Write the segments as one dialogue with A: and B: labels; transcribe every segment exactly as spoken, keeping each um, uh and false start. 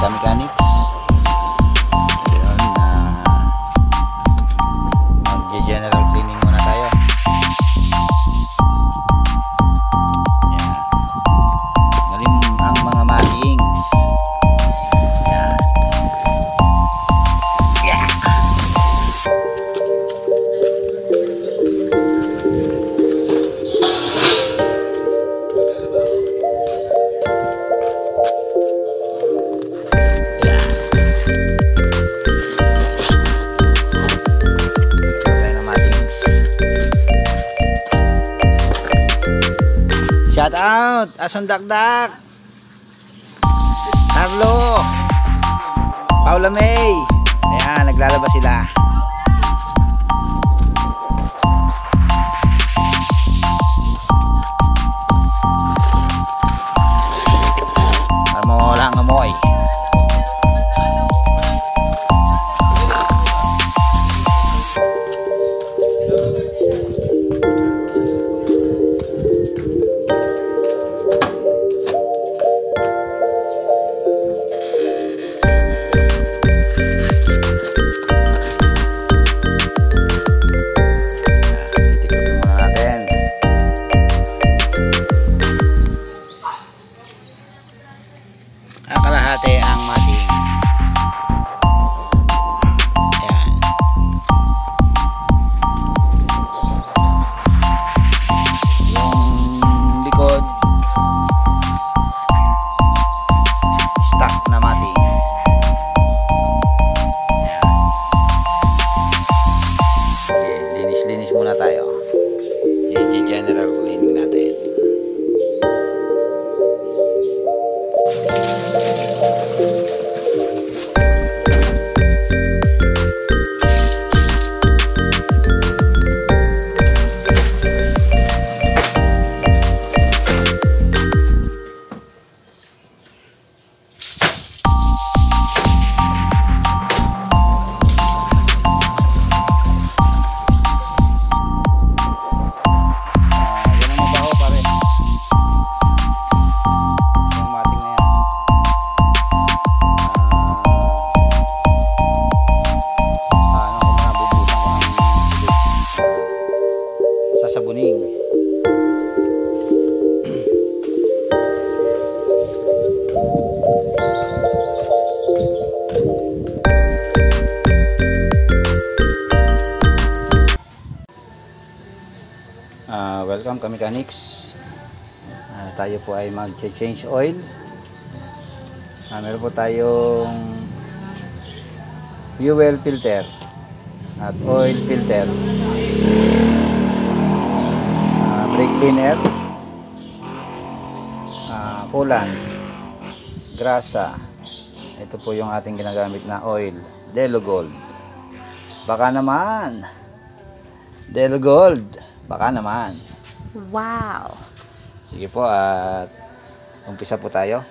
A: Mechanics. Ayun, uh, mag-general cleaning muna tayo. Yan. Galing ang mga matings. Yan. Yeah. Shout out Ason Dakdak, Carlo, Paula May. Ayan, naglalabas sila. Para mawala ang amoy. Kalahati ang mating. Ayan. Yung likod stock na mating. Ayan. Okay, linis-linis muna tayo. I-general cleaning natin. Sabuning. Uh, welcome ka mechanics. Uh, tayo po ay mag-change oil. Uh, meron po tayong fuel filter at oil filter. Brake cleaner, uh, coolant, grasa. Ito po yung ating ginagamit na oil, Delo Gold. Baka naman Delo Gold, baka naman.
B: Wow.
A: Sige po, at umpisa po tayo.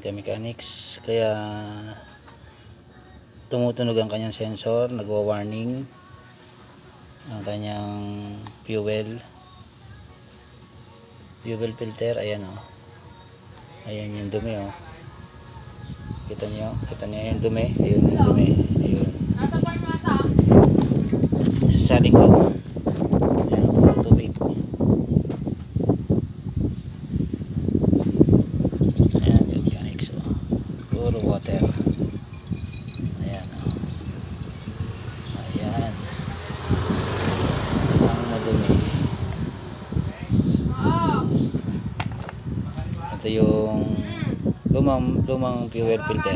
A: ka-mechanics, kaya tumutunog ang kanyang sensor, nagwa-warning ang kanyang fuel fuel filter. Ayan o, ayan yung dumi o, kita nyo, kita nyo yung dumi, ayun yung dumi, ayun sasaling ko. Ayan, walang tubig. Ayan, mechanics o, puro water. Ayan o, ayan ang madumi. Ito yung lumang, lumang fuel filter.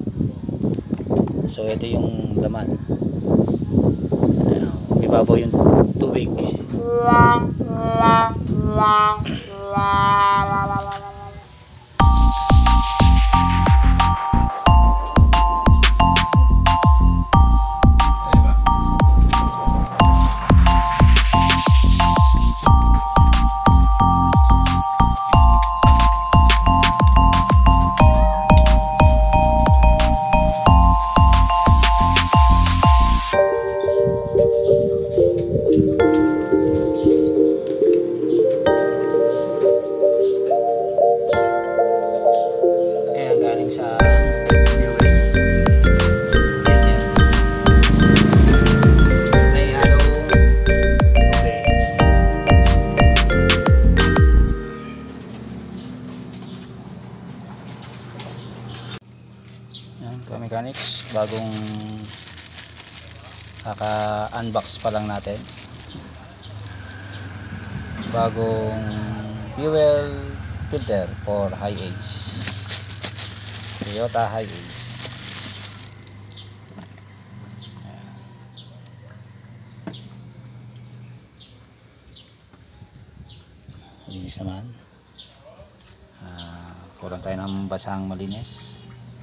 A: So ito yung laman. Ayan, umibabaw yung tubig. Mechanics, bagong kaka-unbox pa lang natin, bagong fuel filter for Hi-Ace, Toyota Hi-Ace. Linis naman, uh, kurang tayo ng basang malinis.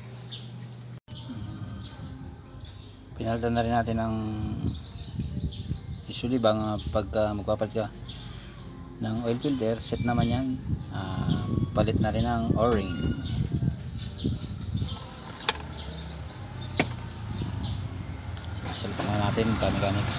A: Pinalitan na rin natin ng, usually bang uh, pagka magpapalit ka ng oil filter, set naman yan, uh, palit na rin ng o-ring. Salitan na natin ka-mechanics.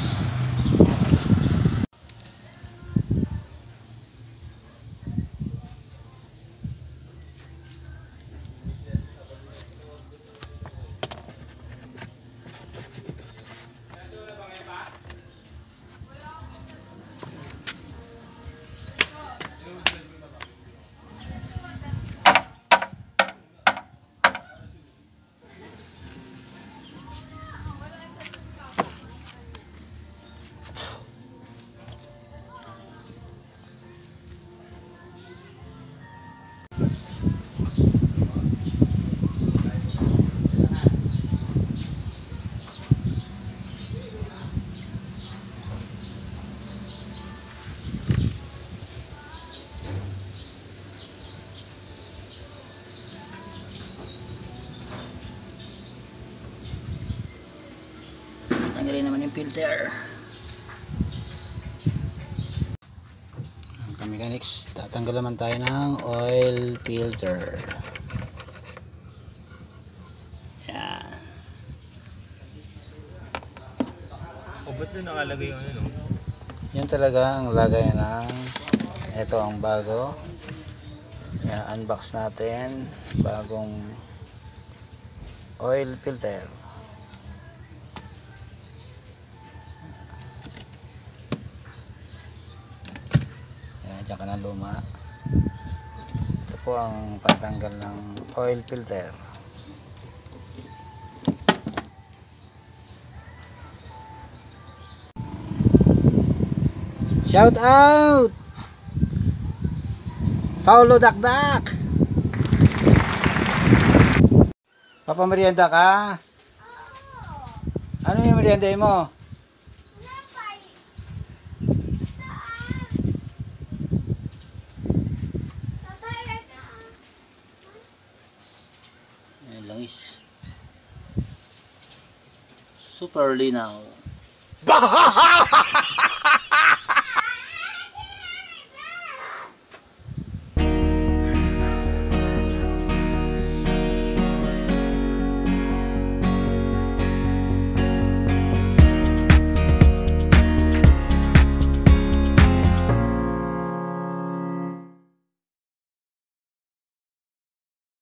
A: Tanggalin naman yung filter. Ang mechanics, tatanggal naman tayo ng oil filter. Yan.
B: O ba't na nakalagay yung ano?
A: Yun talaga ang lagay ng, ito ang bago. Yan, unbox natin bagong oil filter. Diyan ka na luma. Ito po ang pantanggal ng oil filter. Shout out Paulo Dakdak. Papamerienda ka? Ano yung merienda mo? Langis. Super linaw.